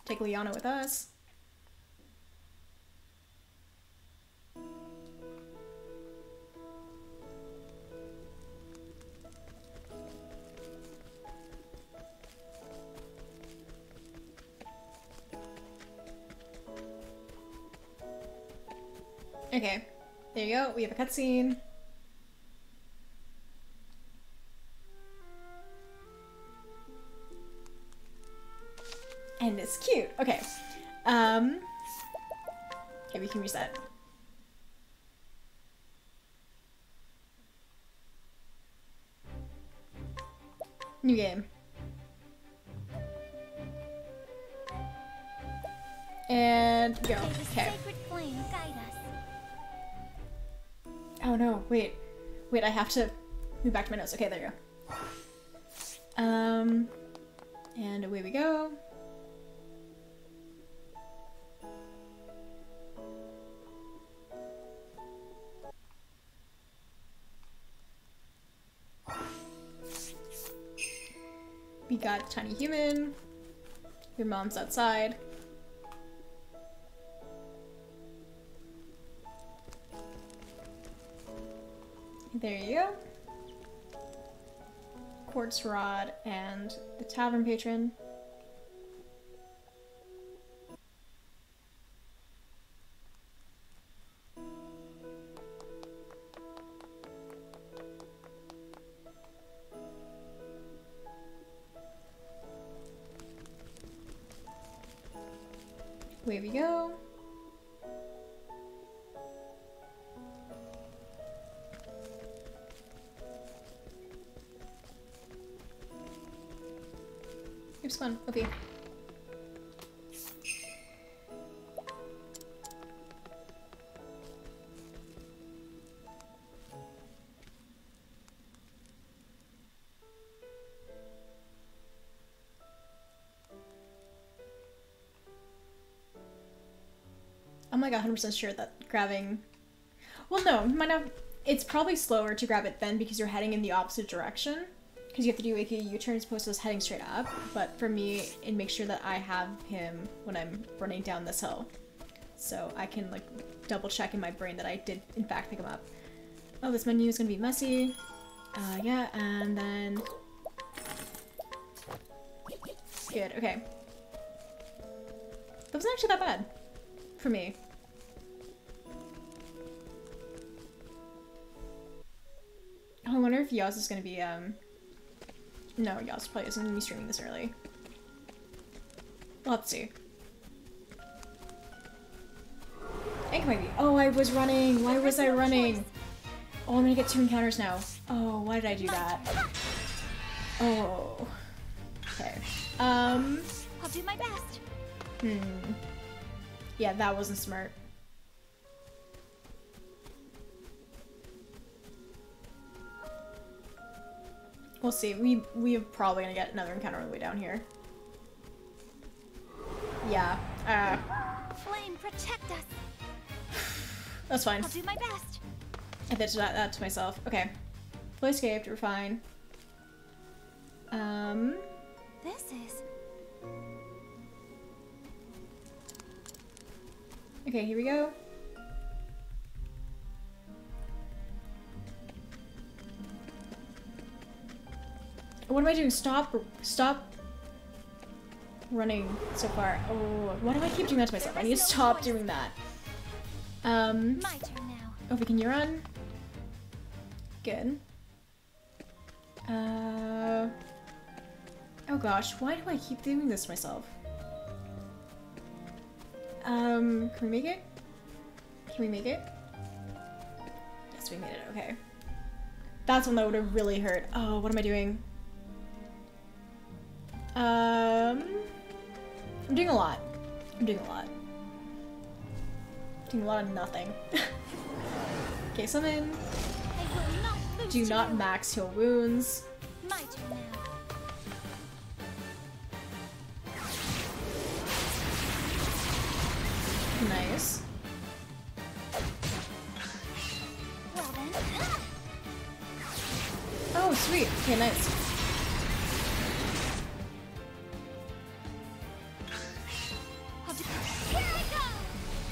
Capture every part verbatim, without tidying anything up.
Take Liana with us. Okay, there you go. We have a cutscene. And it's cute. Okay. Um. Okay, we can reset. New game. And go. Okay. Oh no, wait. Wait, I have to move back to my notes. Okay, there you go. Um, and away we go. We got Tiny Human. Your mom's outside. There you go. Quartz Rod and the Tavern Patron. Away we go. It was fun. Okay. I'm like one hundred percent sure that grabbing... Well, no, might not... It's probably slower to grab it then because you're heading in the opposite direction. Because you have to do like a U-turn as opposed to just heading straight up. But for me, it makes sure that I have him when I'm running down this hill. So I can like double check in my brain that I did in fact pick him up. Oh, this menu is gonna be messy. Uh, yeah, and then... Good, okay. That wasn't actually that bad. For me. Oh, I wonder if Yoz is gonna be, um... No, Yoz probably isn't gonna be streaming this early. Let's see. I think it might be. Oh, I was running! Why was I running? Oh, I'm gonna get two encounters now. Oh, why did I do that? Oh. Okay. Um... I'll do my best. Hmm. Yeah, that wasn't smart. We'll see. We we're probably gonna get another encounter on the way down here. Yeah. Uh. Flame, protect us. That's fine. I'll do my best. I did that, that to myself. Okay. Fully escaped. We're fine. Um. This is. Okay, here we go. What am I doing? Stop, stop running so far. Oh, why do I keep doing that to myself? I need to stop doing that. Um, My turn now. oh, we can run. Good. Uh, oh gosh, why do I keep doing this to myself? Um, can we make it? Can we make it? Yes, we made it, okay. That's one that would have really hurt. Oh, what am I doing? Um, I'm doing a lot. I'm doing a lot. Doing a lot of nothing. Okay, summon. Do not max heal wounds. My turn now. Nice. Well then. Oh, sweet. Okay, nice.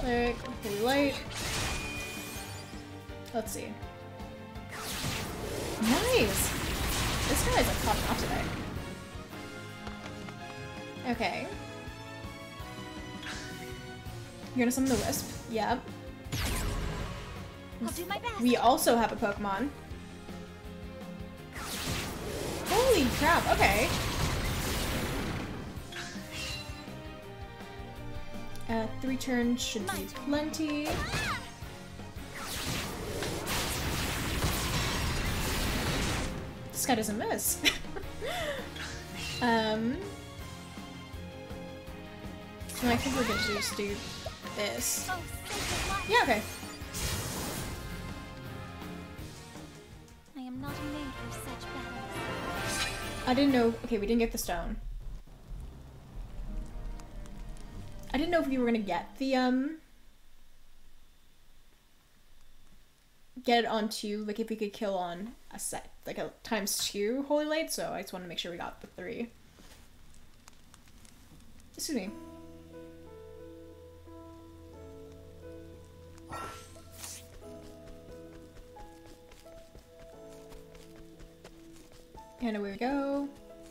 Cleric, Holy Light. Let's see. Nice! This guy is like popping off today. Okay. You're gonna summon the Wisp? Yep. I'll do my best. We also have a Pokemon. Holy crap, okay. Uh, three turns should be plenty. This guy doesn't miss. um, and I think we're gonna just do this. Oh, sacred light. Yeah, okay. I am not made for such battles. I didn't know. Okay, we didn't get the stone. I didn't know if we were gonna get the um. Get it on two, like if we could kill on a set, like a times two Holy Light, so I just want to make sure we got the three. Excuse me. And away we go.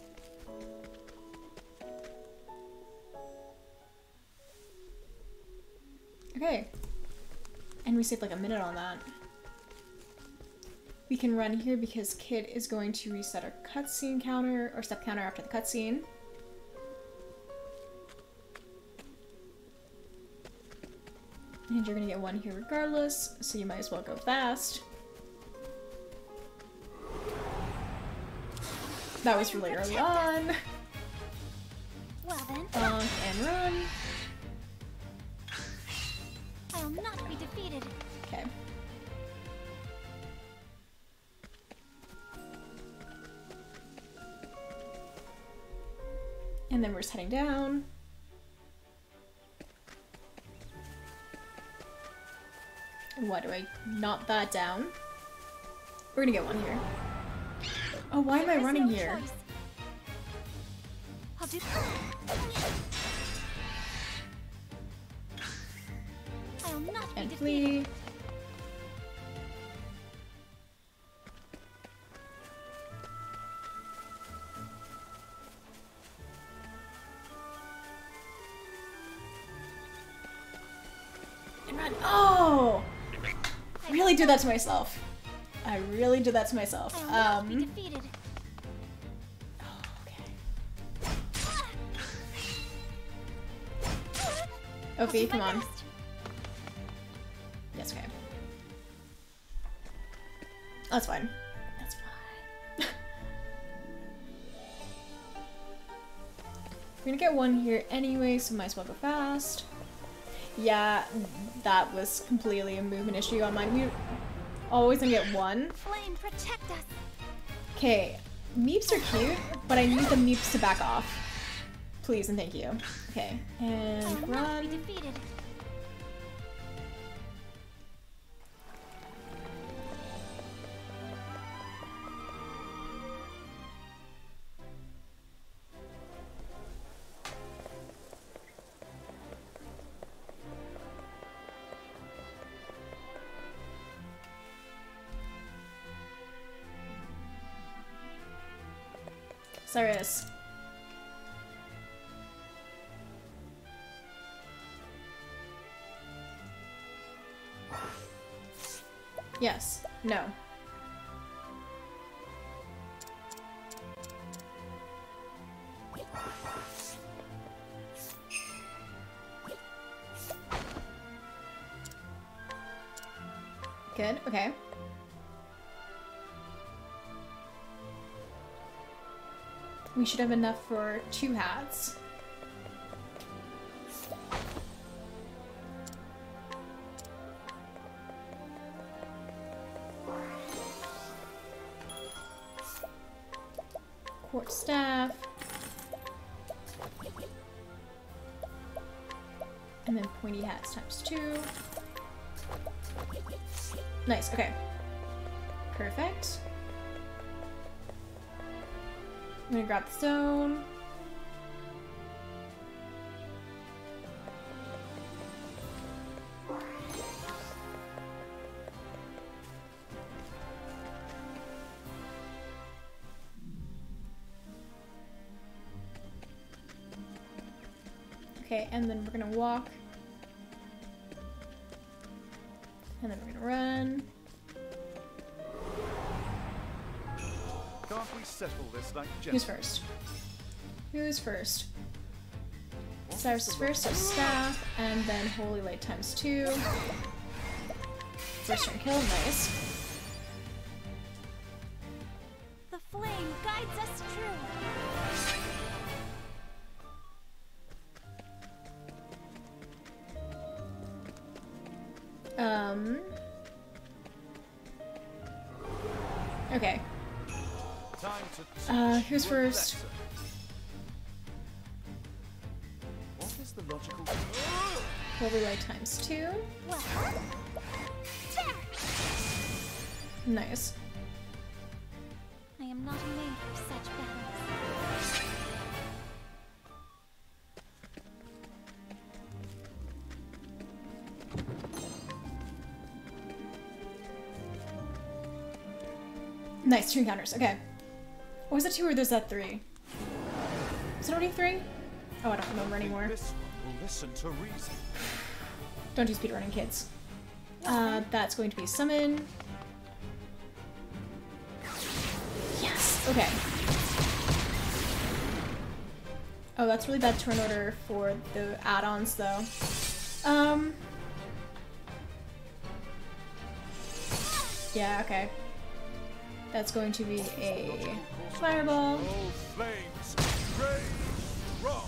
Okay. And we saved like a minute on that. We can run here because Kid is going to reset our cutscene counter, or step counter after the cutscene. And you're gonna get one here regardless, so you might as well go fast. That was really early on. Well then, Bonk and run. I'll not be defeated. Okay. And then we're just heading down. And why do I not that down? We're gonna get one here. Oh, why am I There is running no here? choice. I'll do. I'll not be And defeated. flee. And run. Oh! I really did that to myself. I really did that to myself. I'll not be Um, defeated. okay. I'll Ophi, do come my on. best. Yes, okay. That's fine. That's fine. We're gonna get one here anyway, so might as well go fast. Yeah, that was completely a movement issue on mine. We always gonna get one. Flame, protect us. Okay, meeps are cute, but I need the meeps to back off. Please and thank you. Okay, I'll and not be run. defeated. Cyrus. Yes. No. Good, okay. We should have enough for two hats. Quartz staff. And then pointy hats times two. Nice, okay. Perfect. I'm gonna grab the stone. Okay, and then we're gonna walk. And then we're gonna run. Can't we settle this like Who's first? Who's first? Cyrus is first, so staff, and then Holy Light times two. First turn kill, nice. The flame guides us true. Um. Okay. Uh, who's first? What is the logical? Holy Light times two. Well, there. Nice. I am not made for such battles. Nice, two encounters, okay. Or was it two or there's that three? Is it only three? Oh, I don't remember anymore. This one will listen to reason. Don't do speedrunning, kids. Uh, that's going to be summon. Yes, okay. Oh, that's really bad turn order for the add-ons, though. Um. Yeah, okay. That's going to be a fireball. All flames, rage, wrong.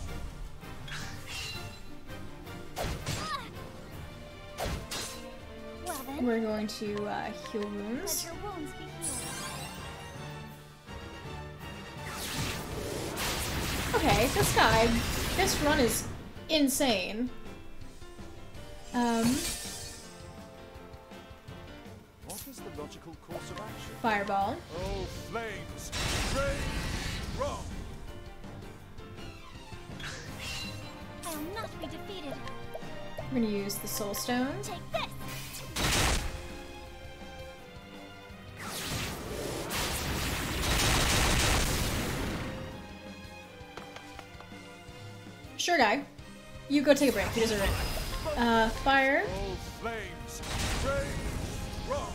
Well then, We're going to uh, heal wounds. let your wounds be healed. Okay, this guy, this run is insane. Um, What is the logical course of action? fireball. All flames, rage, wrong. I will not be defeated. We're gonna use the soul stone. Take this. Sure, guy. You go take a break. You deserve it. Uh, fire. All flames, rage, wrong.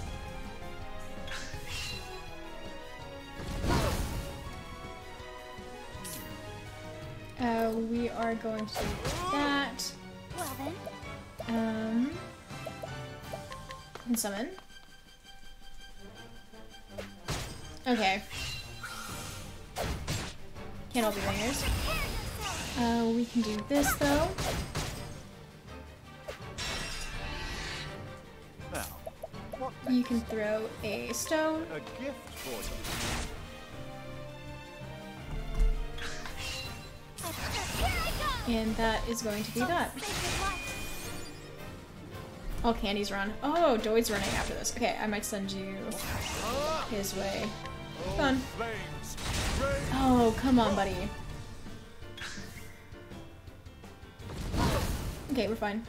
Uh, we are going to do that. Well then, Um, and summon. Okay. Can't all be ringers. Uh, we can do this though. Now, what You can throw a stone. a gift for you. here I go. And that is going to be that. Sacred light. All candies run. Oh, Doid's running after this. Okay, I might send you his way. All Fun. flames, rage. Oh, come on, buddy. Okay, we're fine.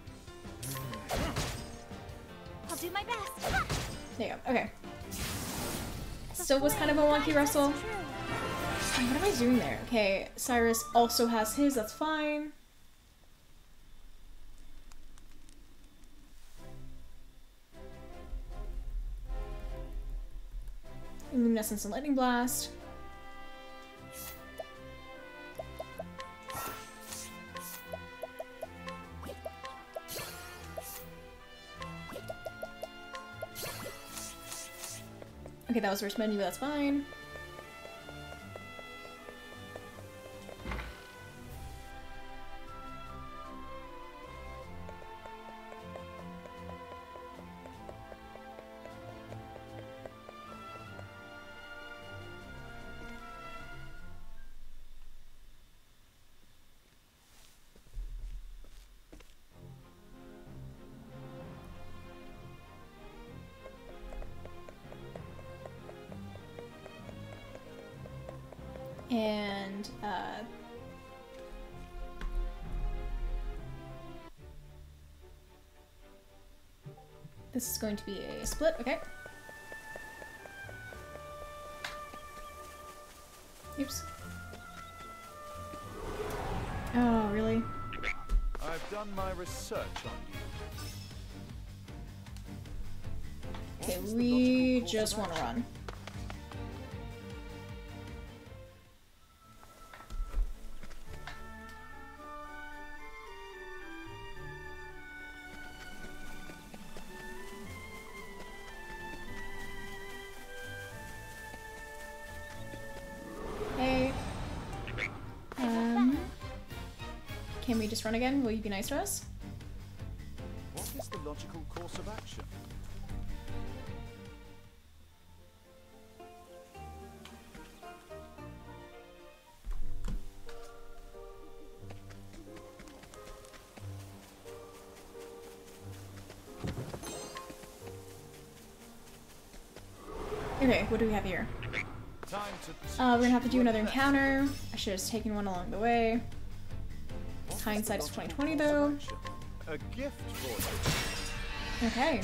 I'll do my best. There you go. Okay. Still was kind of a wonky wrestle. True. Um, What am I doing there? Okay, Cyrus also has his. That's fine. Luminescence and Lightning Blast. Okay, that was first menu, but that's fine. And, uh... this is going to be a split, okay. Oops. Oh, really? I've done my research on you. What Okay, is the we logical course just of want to action? run. Hey. Um. Can we just run again? Will you be nice to us? What is the logical course of action? Okay, what do we have here? Time to Uh, we're gonna have to teach do you a another lesson. encounter. I should have taken one along the way. What is the Hindsight is logical twenty twenty course of though. action? A gift for Okay.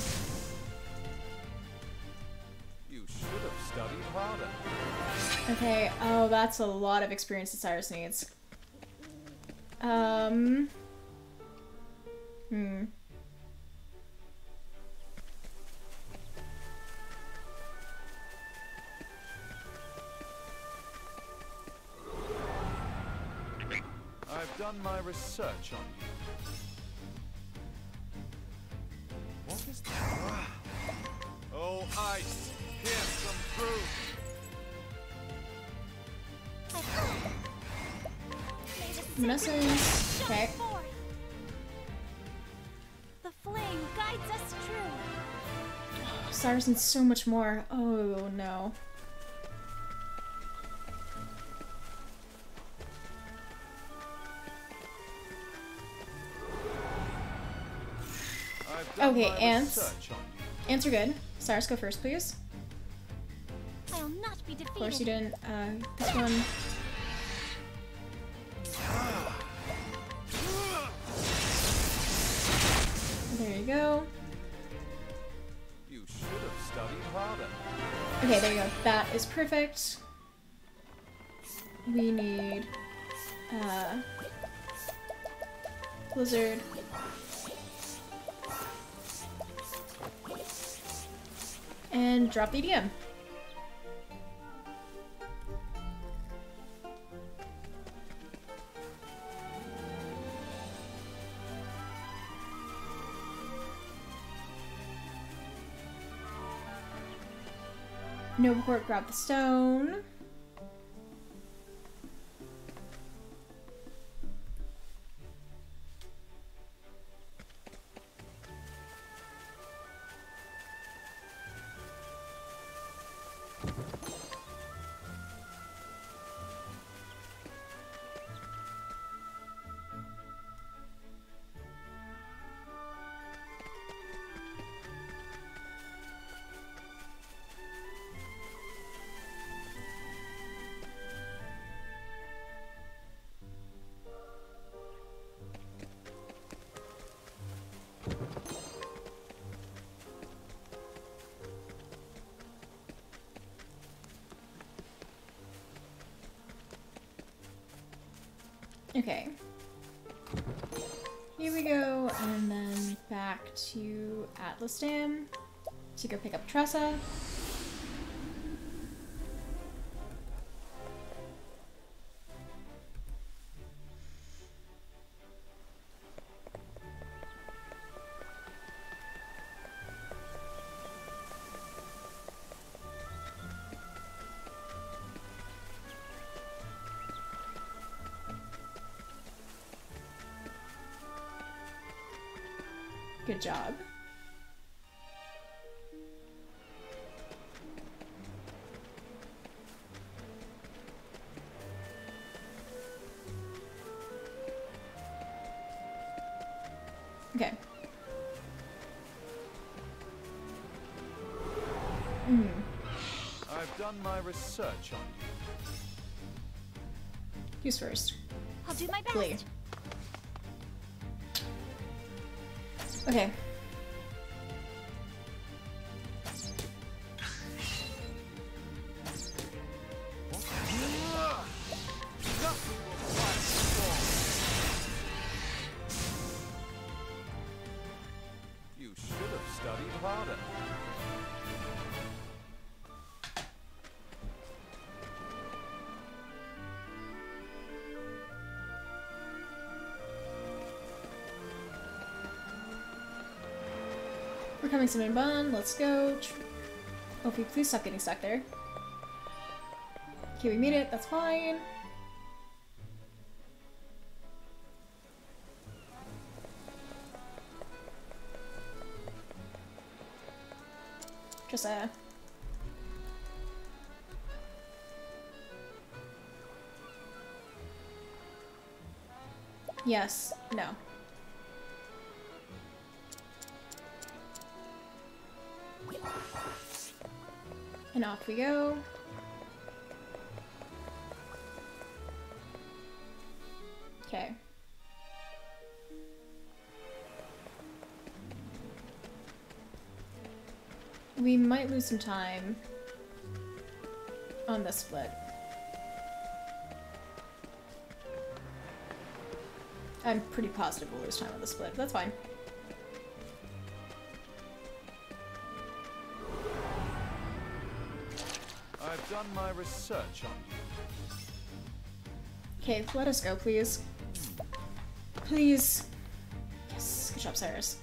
you. You should have studied harder. Okay, oh, that's a lot of experience that Cyrus needs. Um. Hmm. I've done my research on you. What is that? Oh, ice! Pierce them through! May the Luminescence. sacred Okay. shine forth. The flame guides us true. Cyrus needs so much more. Oh no. I've done Okay, my ants. research on you. Ants are good. Cyrus, go first, please. I'll not be defeated. Of course you didn't. Uh, this one. There you go. You should have studied harder. Okay, there you go. That is perfect. We need uh Blizzard. And drop the E D M. Nobleport, grab the stone. Okay. Here we go, and then back to Atlas Dam to go pick up Tressa. Good job. Okay. Mm. I've done my research on you. Who's first? I'll do my best. Glee. Okay. Nothing will fight We're coming cinnamon bun. Let's go. Ophi, please stop getting stuck there. Okay, we made it. That's fine. Just a... Yes. No. And off we go. Okay. We might lose some time on this split. I'm pretty positive we'll lose time on this split, but that's fine. I've done my research on you. Okay, let us go, please. Please. Yes, good job, Cyrus.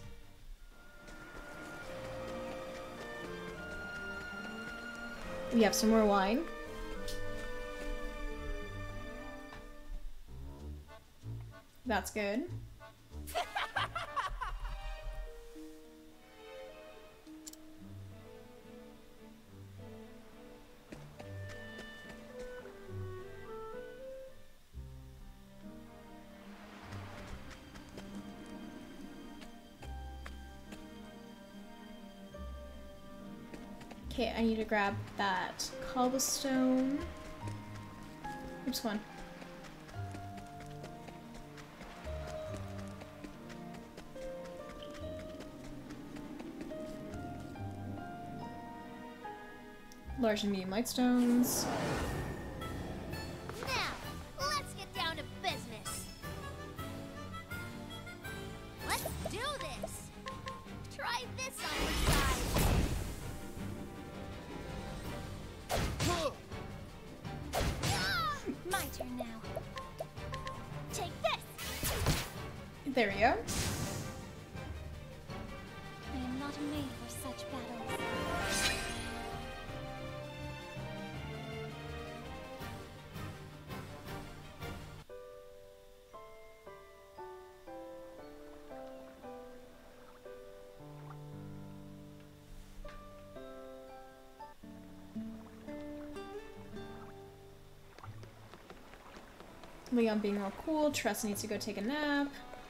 We have some more wine. That's good. Okay, I need to grab that cobblestone. Oops, one. Large and medium light stones. Now, let's get down to business. Let's do this. Try this on your side. Ah, my turn now. Take this. There we go. I am not made for such battles. Leon being all cool. Tress needs to go take a nap.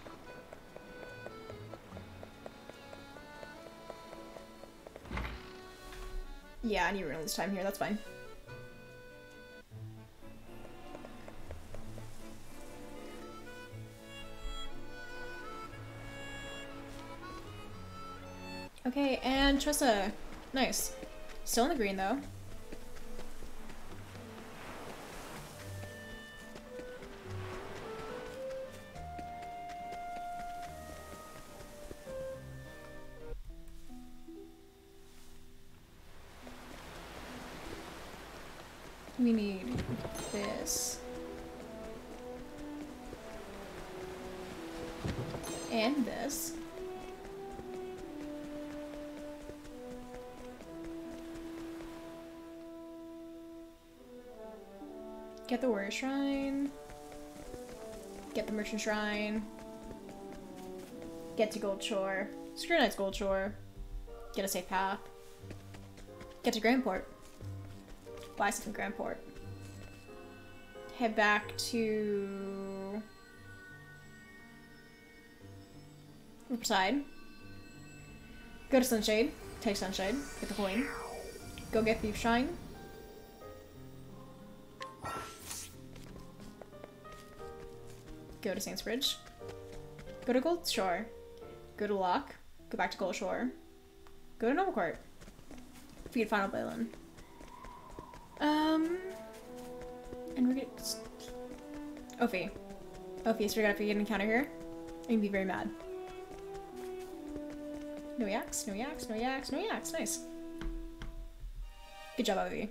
Yeah, I need to ruin this time here. That's fine. Okay, and Tressa. Nice. Still in the green, though. We need this. And this. Get the warrior shrine. Get the merchant shrine. Get to Gold Shore. Screw Knight's Gold Shore. Get a safe path. Get to Grandport. Buy something Grandport. Head back to Riverside. Go to Sunshade. Take Sunshade. Get the coin. Go get Thief Shrine. Go to Saints Bridge. Go to Gold Shore. Go to Lock. Go back to Gold Shore. Go to Noble Court. Feed Final Balin. Um, and we're gonna... Ophi. Ophi, so we're gonna get an encounter here. I'm gonna be very mad. No yaks, no yaks, no yaks, no yaks. Nice. Good job, Ophi.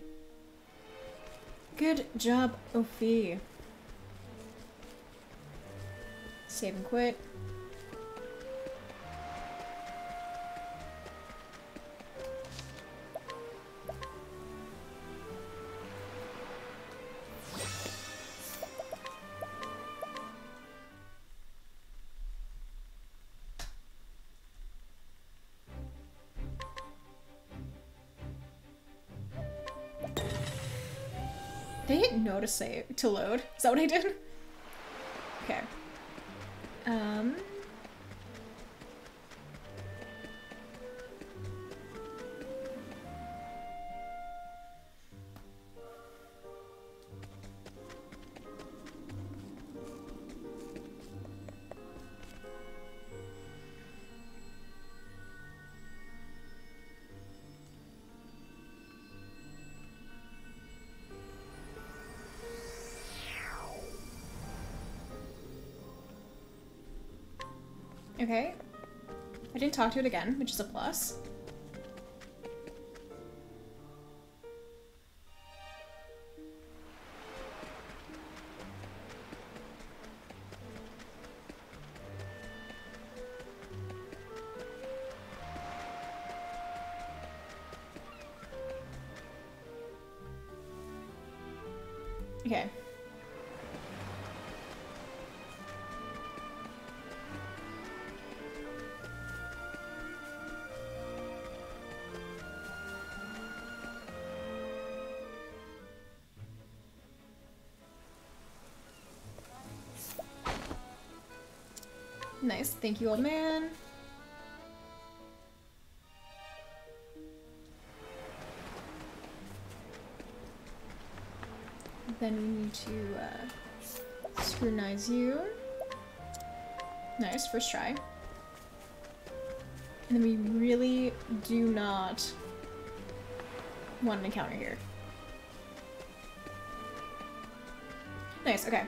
Good job, Ophi. Save and quit. Did I hit no to save to load? Is that what I did? Okay. Um. Okay. I didn't talk to it again, which is a plus. Okay. Nice, thank you, old man. Then we need to uh, scrutinize you. Nice, first try. And then we really do not want an encounter here. Nice, okay.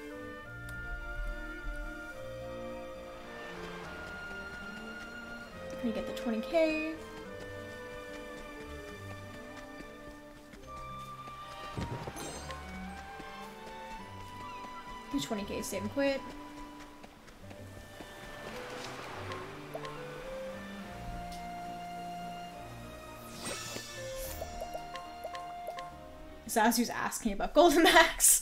You get the twenty K. Do twenty K, save and quit. Sasu's asking about Golden Axe.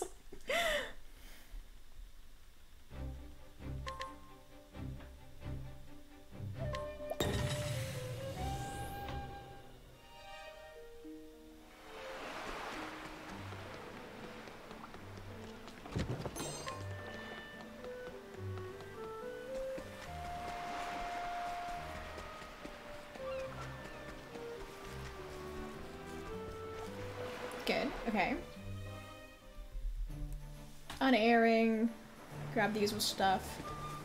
Good, okay. Unairing. Grab the usual stuff.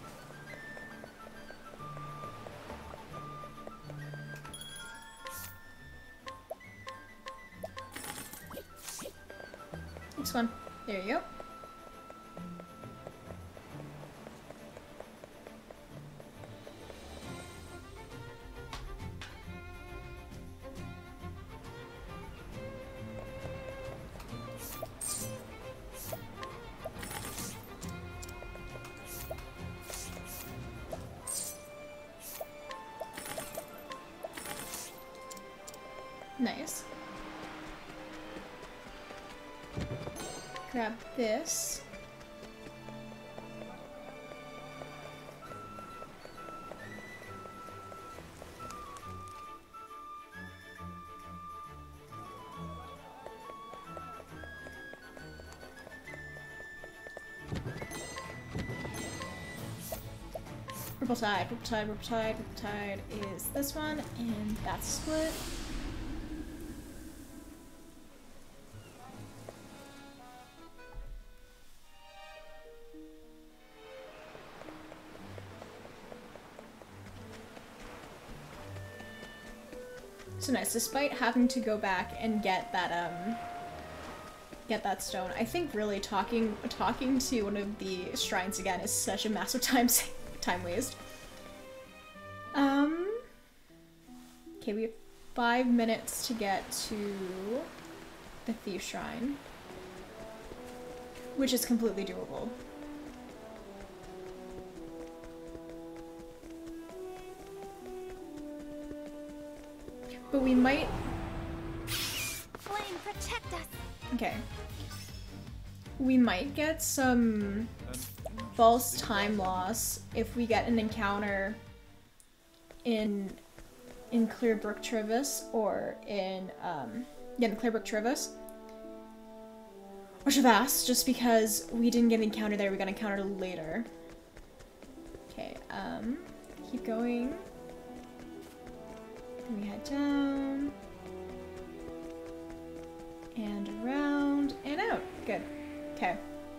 Next one. There you go. Nice. Grab this. Purple Tide, Purple Tide, Purple Tide, Purple Tide is this one, and that's split. So nice, despite having to go back and get that, um, get that stone, I think really talking talking to one of the shrines again is such a massive time time waste. Um, okay, we have five minutes to get to the Thief Shrine, which is completely doable. But we might... Flame, protect us! Okay. We might get some false time loss if we get an encounter in in Clearbrook Trivis or in um yeah in Clearbrook Trivis. Or should have asked, just because we didn't get an encounter there, we got an encounter later. Okay, um, keep going. Then we head down. And around, and out. Good. Okay.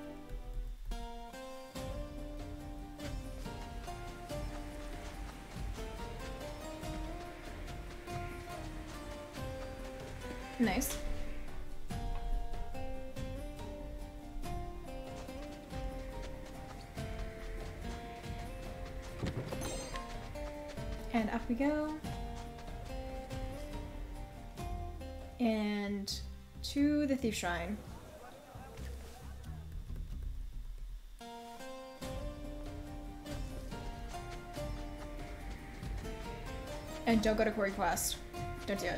Nice. And up we go. And to the Thief Shrine. And don't go to Quarry Quest. Don't do it.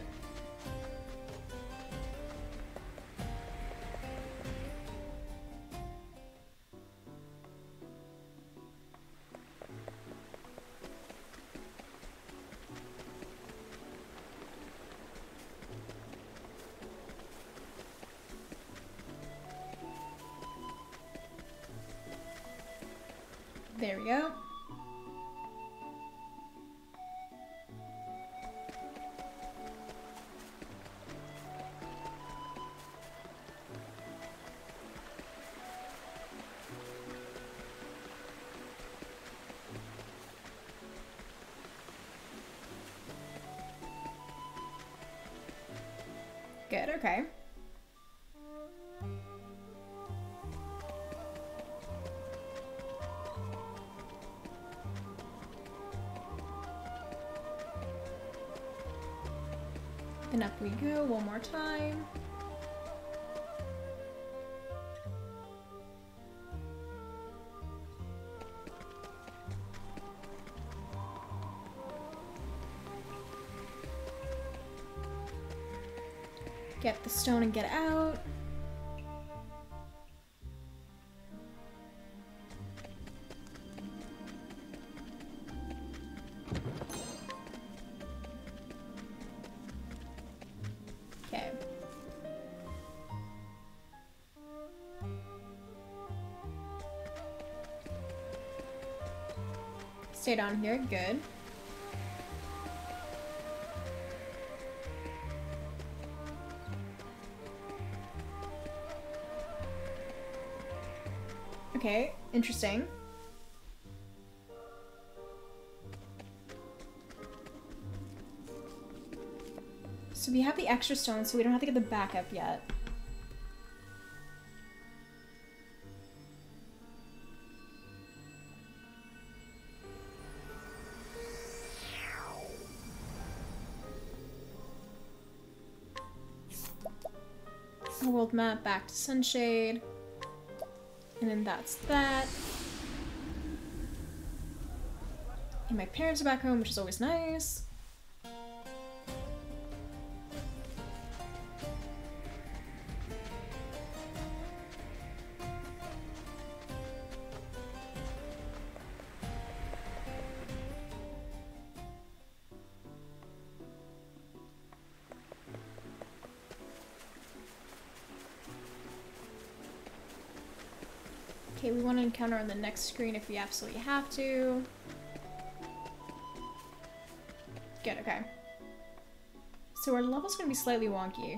There we go. Good, okay. And up we go one more time. Get the stone and get out. Okay. Stay down here, good. Okay, interesting. So we have the extra stone, so we don't have to get the backup yet. World map back to Sunshade. And then that's that. And my parents are back home, which is always nice. Okay, we want to encounter on the next screen if we absolutely have to. Good, okay. So our level's gonna be slightly wonky.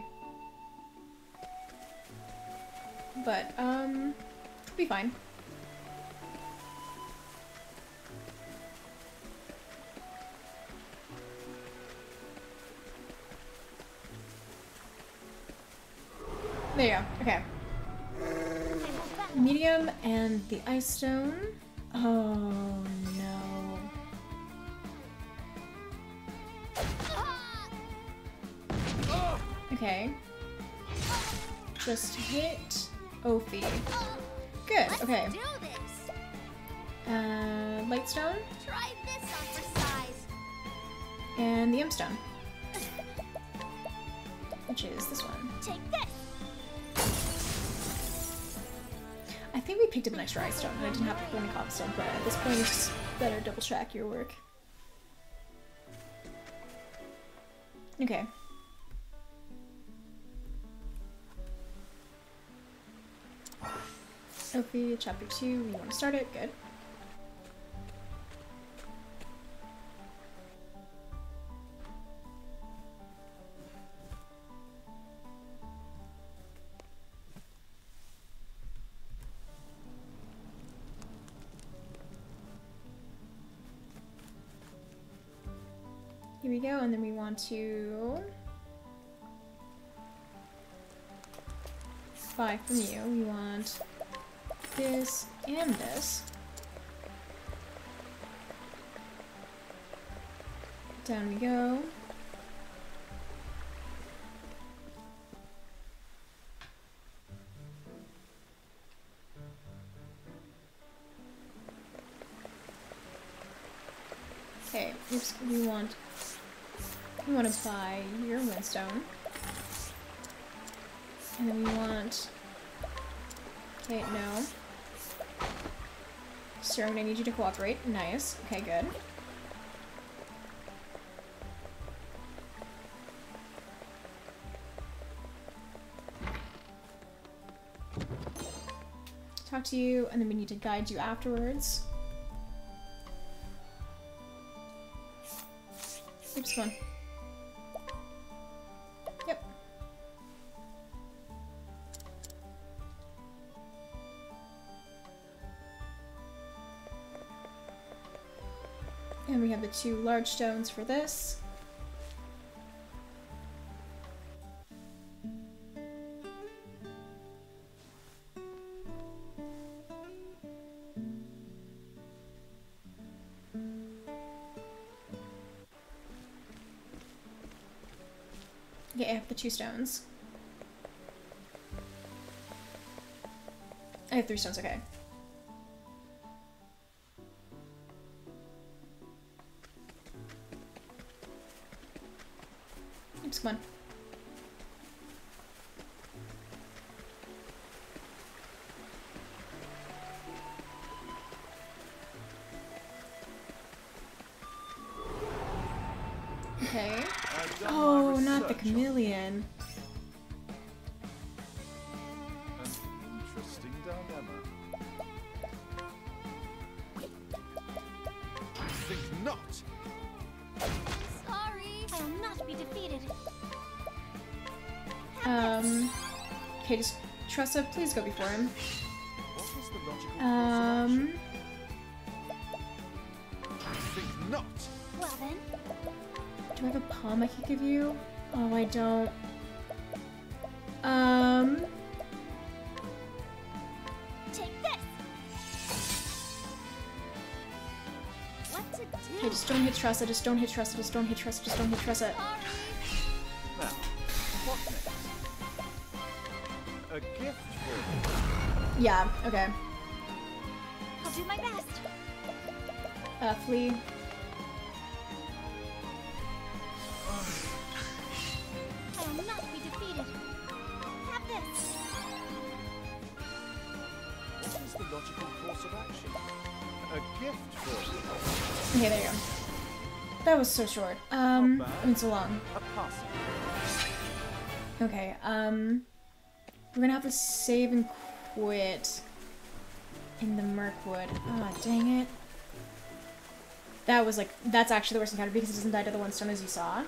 But, um, it'll be fine. There you go, okay. Medium and the ice stone. Oh no. Okay. Just hit Ophi. Good, okay. Uh, light stone. Try this on for size. And the imp stone. Which is this one. Take this. I think we picked up an extra ice stone, and I didn't have to put any cobblestone, but at this point it's just better double check your work. Okay. Ophilia, chapter two. You want to start it? Good. Here we go, and then we want to buy from you. We want this and this. Down we go. Okay, oops, we want we want to buy your windstone. And then we want okay, no. Sir, I'm gonna need you to cooperate. Nice. Okay, good. Talk to you, and then we need to guide you afterwards. Oops, come on. Yep. And we have the two large stones for this. Okay, I have the two stones. I have three stones, okay. Oops, come on. Okay. Oh, not the chameleon. An interesting dilemma. I think not. Sorry. I will not be defeated. Um. Okay, just Tressa, please go before him. What is the logical Um. course of action? I think not. Well then. Do I have a palm I could give you? Oh, I don't. Um. Take this. What to do? Okay, just don't hit Tressa, just don't hit Tressa, just don't hit Tressa, just don't hit Tressa. Sorry. Now, what next? A gift for you. Yeah, okay. I'll do my best. Uh, flee. I will not be defeated. Have this. What is the logical course of action? A gift for you. Okay, there you go. That was so short. Um, Not bad. I mean, so long. A passing. Okay, um, we're gonna have to save and quit in the Mirkwood. Ah, dang it. That was like, that's actually the worst encounter because it doesn't die to the one stone as you saw.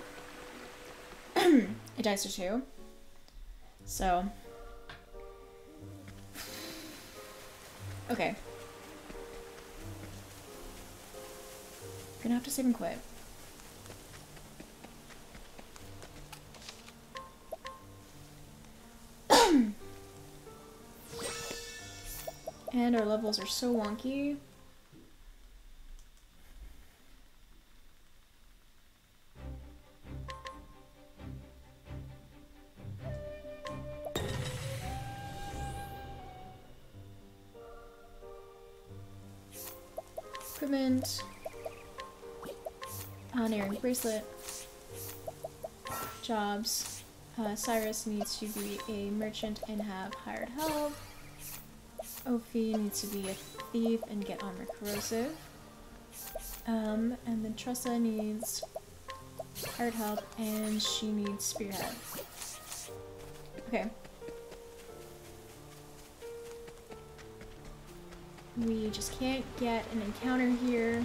It dies to two. So. Okay. Gonna have to save and quit. And our levels are so wonky. Equipment. Unerring bracelet. Jobs. Uh, Cyrus needs to be a merchant and have hired help. Ophi needs to be a thief and get armor corrosive. Um, and then Tressa needs hired help and she needs spearhead. Okay. We just can't get an encounter here.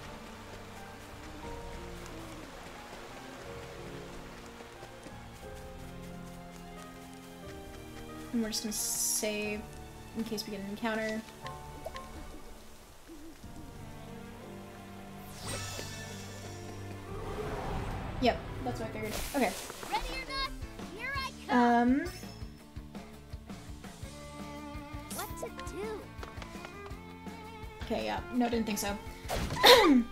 And we're just gonna save in case we get an encounter. Yep, that's what I figured. Okay. Ready or not, here I come. Um. What to do? Okay, yeah. No, didn't think so. Oh!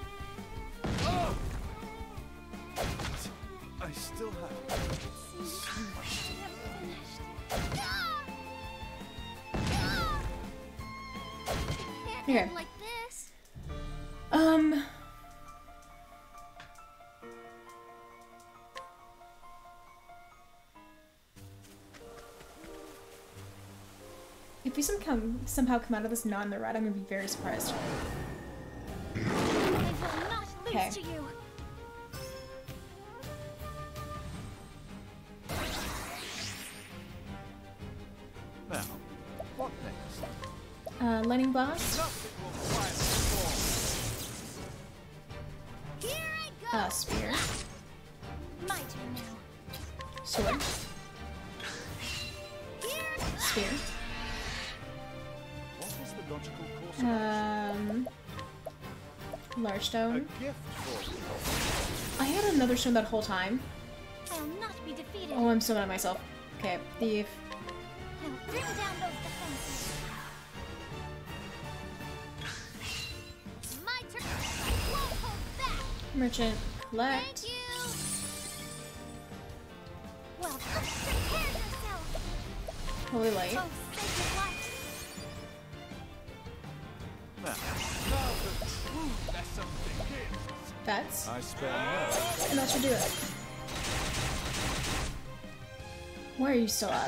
I still have Seems so much to never finished. Ah! Ah! It can't Okay. end like this. Um. If we somehow somehow come out of this not in the red, I'm gonna be very surprised. I will not lose Okay. to you. now. What next? Uh, lightning blast, Nothing will quiet the storm. Here I go. uh, spear, My turn now. sword, Here. spear, What is the logical course of action? um, large A stone. gift for you. I had another stone that whole time. I'll not be defeated. Oh, I'm so mad at myself. Okay, thief. I'll bring down those defenses. My turn. I won't hold back. Merchant, collect. Thank you. Well, prepare yourself. Holy light. Oh, sacred light. Now, now the true lesson begins. That's. I spare no. And that should do it. Why are you still up?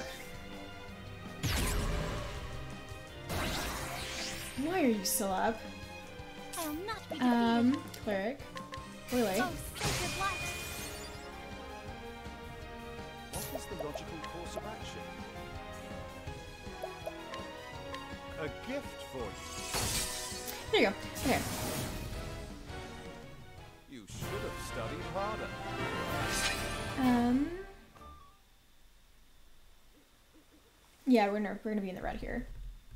Why are you still up? I'll not be defeated. Um, cleric. Holy light. Oh, sacred light. What is the logical course of action? A gift for you. There you go. Okay. You should have studied harder. Um. Yeah, we're gonna we're gonna be in the red here.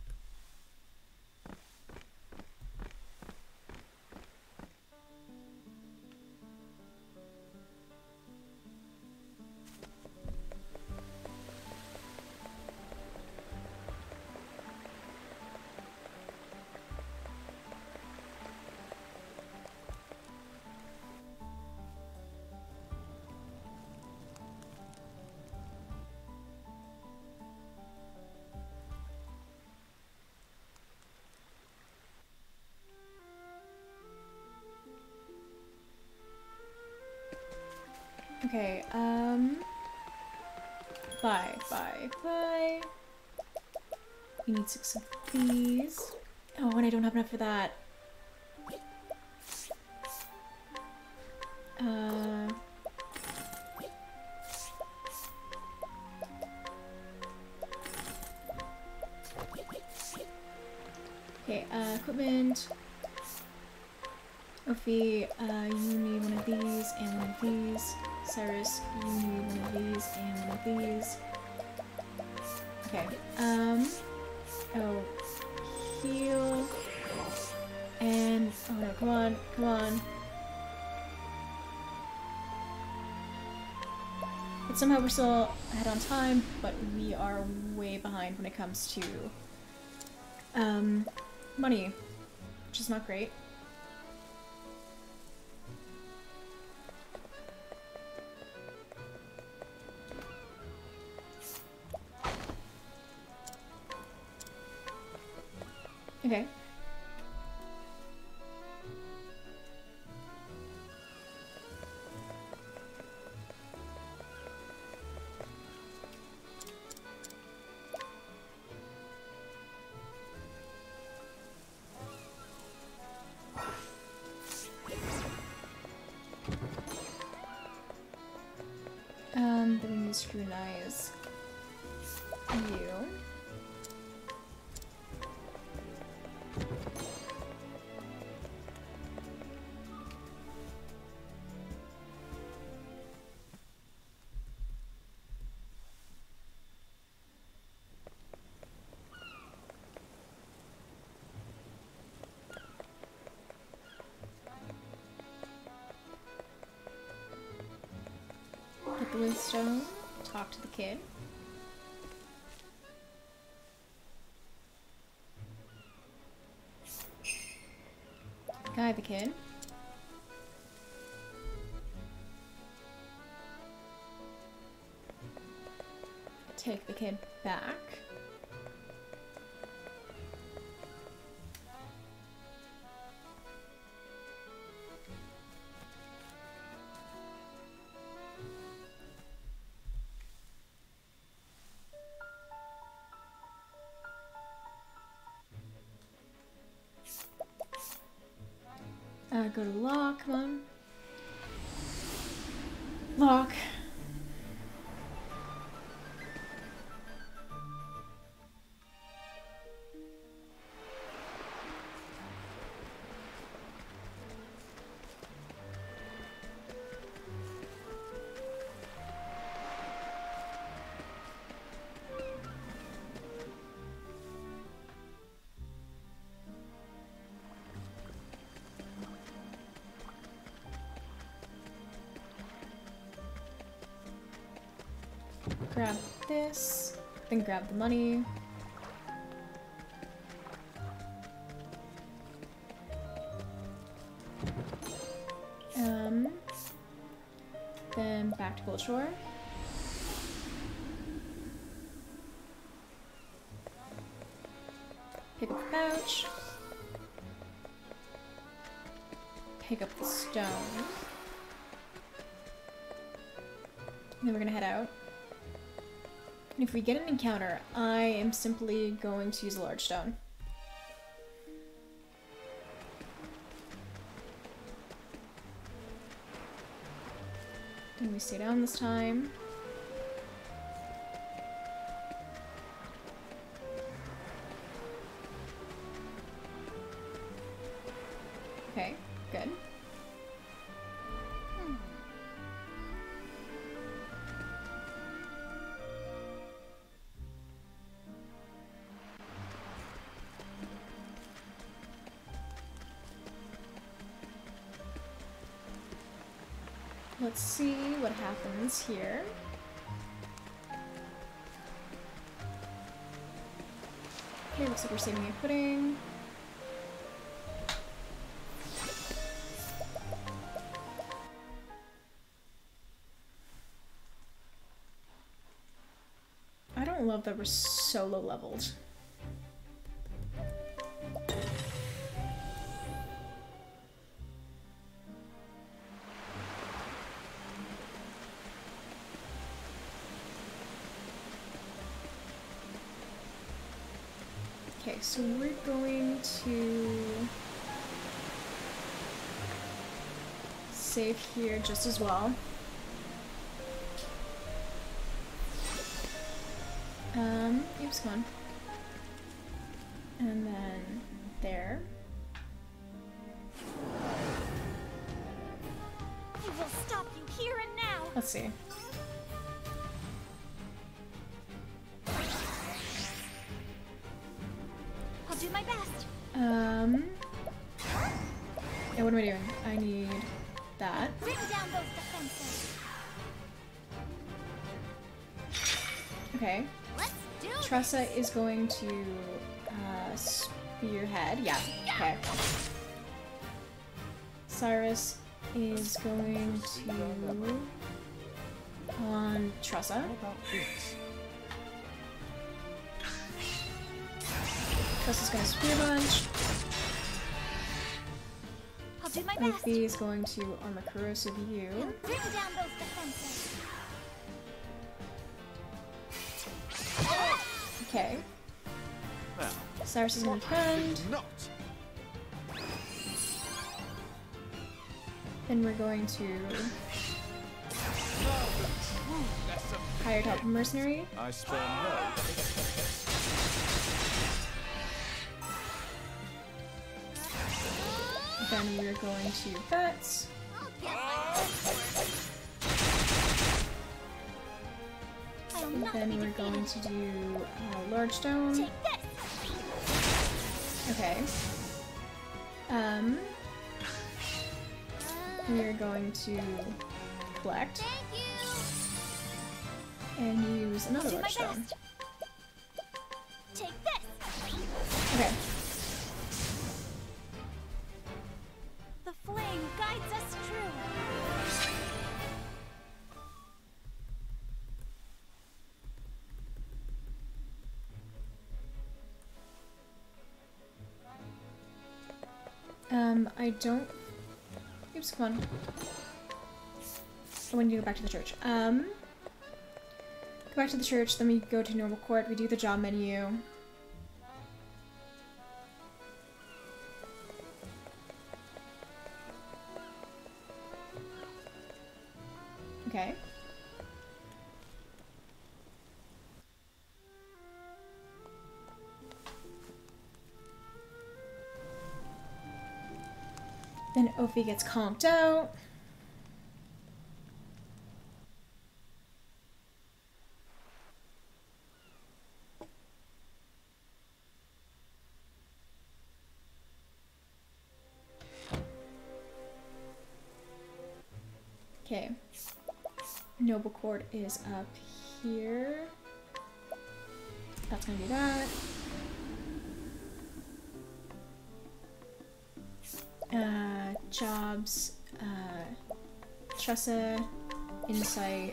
Okay, um... Bye, bye, bye. We need six of these. Oh, and I don't have enough for that. Uh... Okay, uh, equipment. Ophi, uh, you need one of these and one of these. Cyrus, you need one of these and one of these. Okay, um, oh, heal, and, oh no, come on, come on. But somehow we're still ahead on time, but we are way behind when it comes to, um, money, which is not great. Okay. Um, then we need to scrutinize you. Take the wisdom. Talk to the kid. Guide the kid. Take the kid back. Uh, go to lock, come on. Lock. Grab this, then grab the money. Um, then back to Gold Shore. Pick up the pouch. Pick up the stone. And then we're gonna head out. And if we get an encounter, I am simply going to use a large stone. And we stay down this time. Okay, good. Let's see what happens here. Okay, looks like we're saving a pudding. I don't love that we're so low leveled. Okay, so we're going to save here just as well. Um, oops, come on. And then there. I will stop you here and now. Let's see. I'll do my best. Um. Yeah, what am I doing? I need that. Bring down those defenses. Okay. Let's do this. Tressa is going to uh, spearhead. Yeah. Okay. Cyrus is going to on Tressa. How about this? Tressa's going to spear bunch. I'll do my best. Ophi is going to armor corrosive you. And bring down those defenses. Okay. Now, Cyrus is going to defend. not. Then we're going to Now the true lesson. hire top mercenary. I spare no. Then we're going to bets. I'll get my own sword. I will not Then be we're defeated. going to do uh, large stone. Take this. Okay. Um, Uh, we are going to collect. Thank you. And use another Do my large stone. best. Take this. Okay. The flame guides us true. Um, I don't... Oops, come on. I want to go back to the church. Um, go back to the church, then we go to normal court, we do the job menu. Okay. Then Ophi gets conked out. Okay. Noble Court is up here. That's gonna be that. Uh, jobs, uh, Tressa, Insight,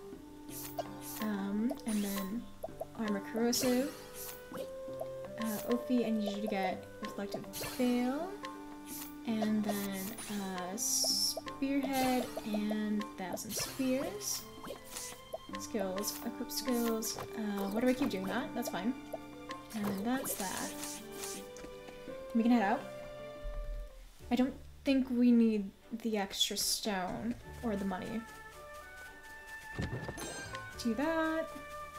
um, and then Armor Corrosive. Uh, Ophi, I need you to get Reflective Veil, and then, uh, Spearhead and Thousand Spears. Skills, equip skills, uh, what do I keep doing that? That's fine. And then that's that. We can head out. I don't think we need the extra stone or the money. Do that.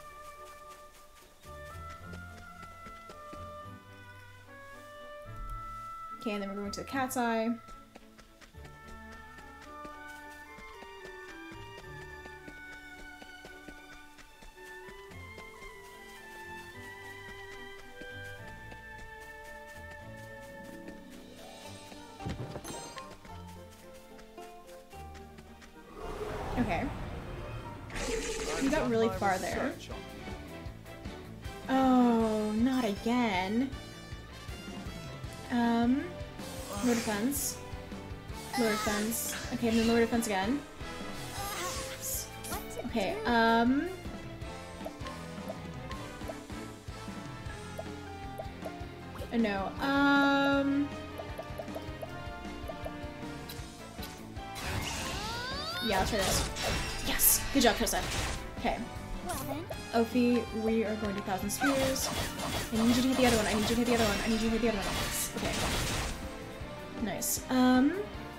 Okay, and then we're going to the Cat's Eye. Okay. You got really far there. Oh, not again. Um, lower defense. Lower defense. Okay, and then lower defense again. Okay, um... oh, no, um... yeah, let's try this. Yes! Good job, Tressa. Okay. Well then. Ophi, we are going to Thousand Spears. I need you to hit the other one. I need you to hit the other one. I need you to hit the other one. Yes. Okay. Nice. Um.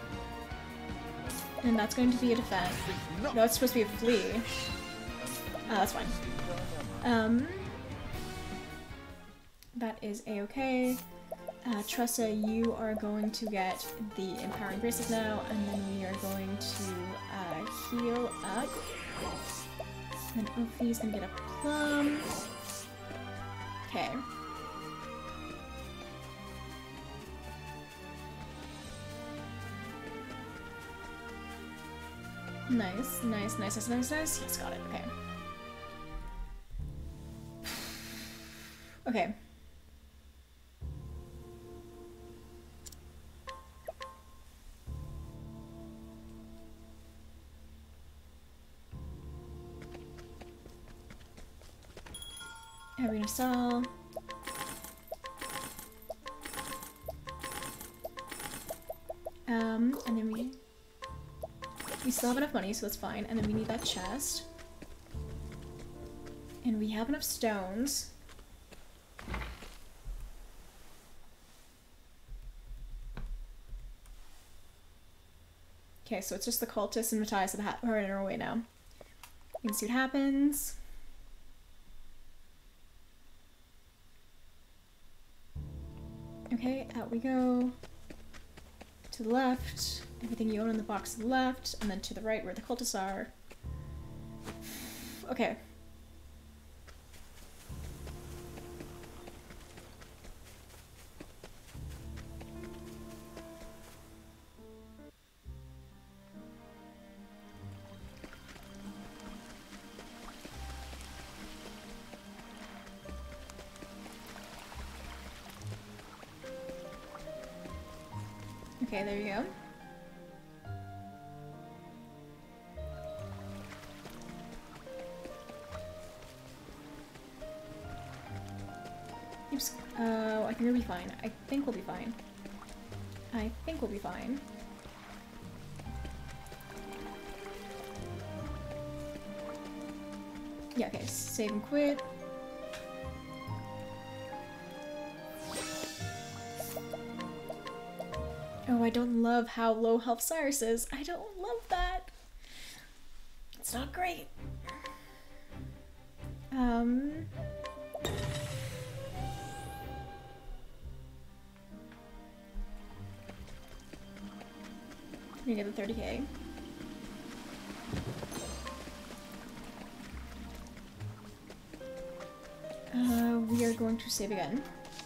And that's going to be a defense. No, it's supposed to be a flee. Ah, that's fine. Um. That is a-okay. Uh, Tressa, you are going to get the Empowering Braces now, and then we are going to uh, heal up. And Ophi's gonna get a plum. Okay. Nice, nice, nice, nice, nice, nice. Yes, got it. Okay. Okay. Arena Cell. Um, and then we we still have enough money, so that's fine. And then we need that chest. And we have enough stones. Okay, so it's just the cultists and Matthias that are in our way now. We can see what happens. Okay, out we go. To the left, everything you own in the box to the left, and then to the right where the cultists are. Okay. Okay, there you go. Oops. Uh, I think we'll be fine. I think we'll be fine. I think we'll be fine. Yeah, okay, save and quit. Oh, I don't love how low health Cyrus is. I don't love that. It's not great. Um... You get the thirty K. Uh, we are going to save again.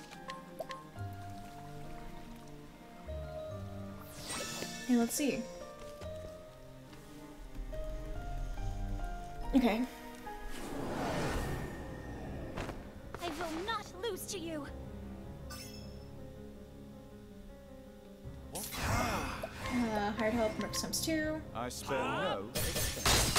Hey, let's see. Okay. I will not lose to you. Uh, hired help, Mercs times two. I spare no expense.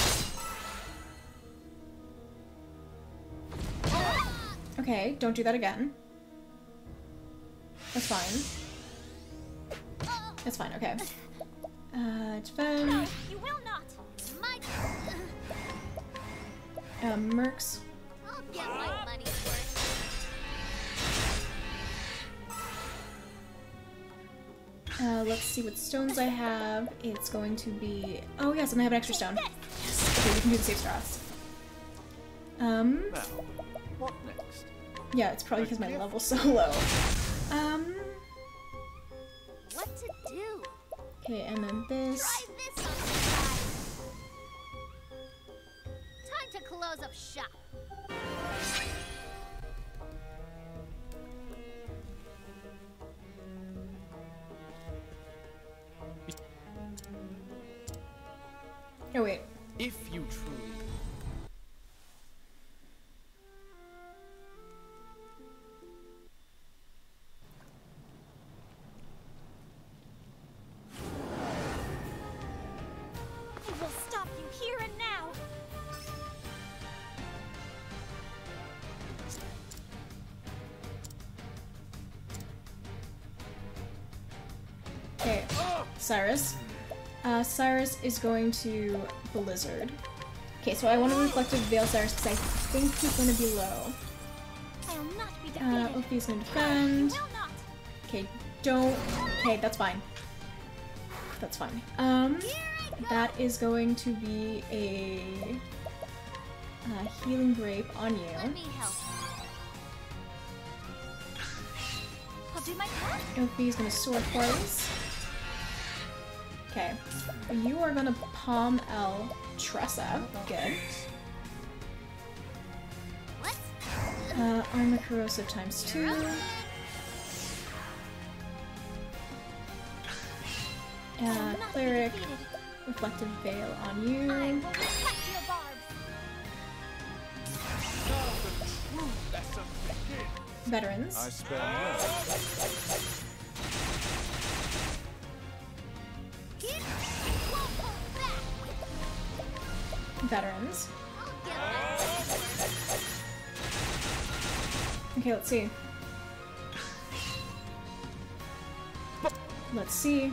Okay, don't do that again. That's fine. That's fine, okay. Uh, defend. No, you will not. My Uh, Mercs. I'll get my money's worth. Uh, let's see what stones I have. It's going to be... Oh yes, I'm gonna have an extra stone. Yes! Okay, we can do the save straws. Um... Now, what next? Yeah, it's probably because my level's so low. Um... What to do? Okay, and then this... Try this on the side. Time to close up shop. Oh wait. If you truly... I will stop you here and now. Okay, Cyrus. Uh, Cyrus is going to Blizzard. Okay, so I want to Reflective Veil Cyrus because I think he's going to be low. I will not be Uh, defeated. Ophi's going to You defend. will not. Okay, don't... Okay, that's fine. That's fine. Um, Here I go. that is going to be a... Uh, Healing Grape on Let you. me help. I'll do my best. Ophi's going to Sword Poise. Okay, you are gonna Palm L Tressa. Good. What? Uh, Armor Corrosive times two. Uh, Cleric, Reflective Veil on I you. will reflect your barbs. Now the true lesson begins. Veterans. I spare no... Here, I won't hold back. Veterans. I'll get my Okay, let's see. Let's see.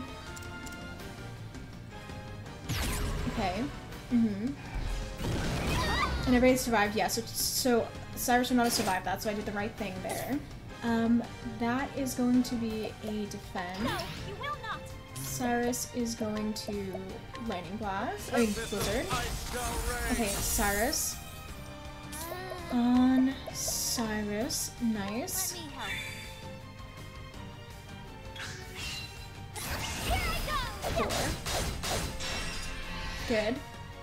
Okay. Mm-hmm. And everybody survived, yeah, so, so Cyrus would not have survived that, so I did the right thing there. Um, that is going to be a defend. No, you will not. Cyrus is going to Lightning Blast. I mean, Blizzard. Okay, Cyrus. On Cyrus. Let Nice. me help. Here I go. Four. Good.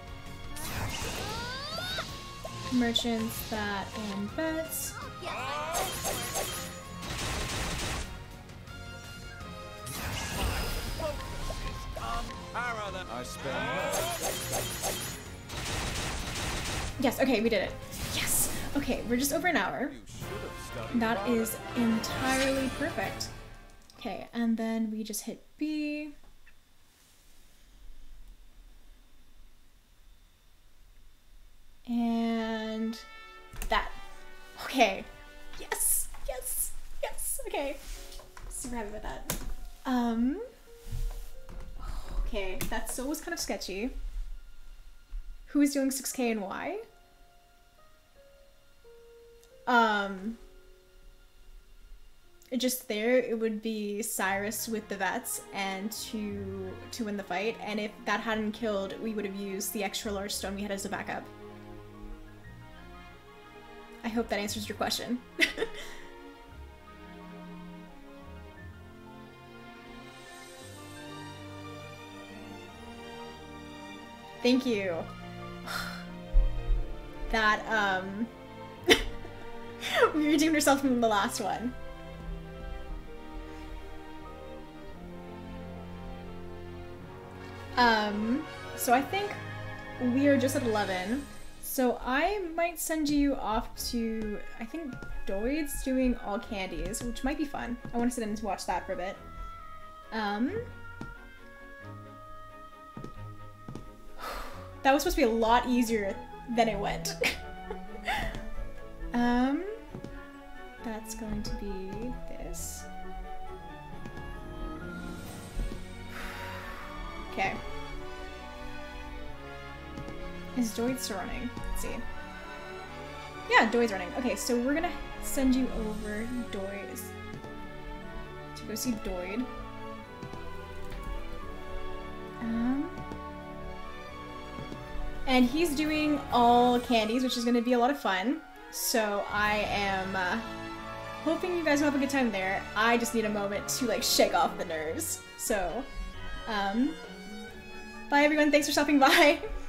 Merchants, that, and bets. I'll get my money's worth. I spare no... Yes, okay, we did it. Yes! Okay, we're just over an hour. You should have studied That harder. is entirely perfect. Okay, and then we just hit be... And that. Okay. Yes, yes, yes. Okay. Super happy with that. Um. Okay, that still was kind of sketchy. Who is doing six K and why? Um. Just there, it would be Cyrus with the vets and to to win the fight. And if that hadn't killed, we would have used the extra large stone we had as a backup. I hope that answers your question. Thank you. That, um... we redeemed ourselves from the last one. Um, so I think we are just at eleven. So I might send you off to, I think Doid's doing all candies, which might be fun. I want to sit in and watch that for a bit. Um, that was supposed to be a lot easier than it went. um, that's going to be this. Okay. Is Doid still running? Let's see. Yeah, Doid's running. Okay, so we're gonna send you over Doid to go see Doid. Um, and he's doing all candies, which is gonna be a lot of fun. So I am uh, hoping you guys will have a good time there. I just need a moment to like shake off the nerves. So, um, bye everyone. Thanks for stopping by.